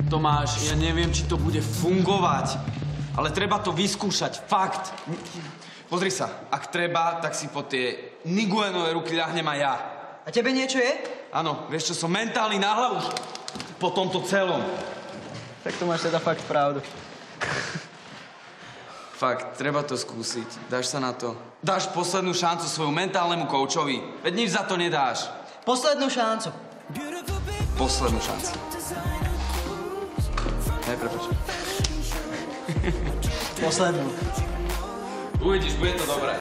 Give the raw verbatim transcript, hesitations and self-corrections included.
Tomáš, ja neviem, či to bude fungovať, ale treba to vyskúšať, fakt. Pozri sa, ak treba, tak si po tie Nguyenové ruky ľahnem aj ja. A tebe niečo je? Áno, vieš čo, som mentálny na hlavu po tomto celom. Tak to máš teda fakt pravdu. Fakt, treba to skúsiť. Dáš sa na to? Dáš poslednú šancu svojmu mentálnemu koučovi. Veď nič za to nedáš. Poslednú šancu. Poslednú šancu. Hej, prepáč. Poslednú. Uvidíš, bude to dobré.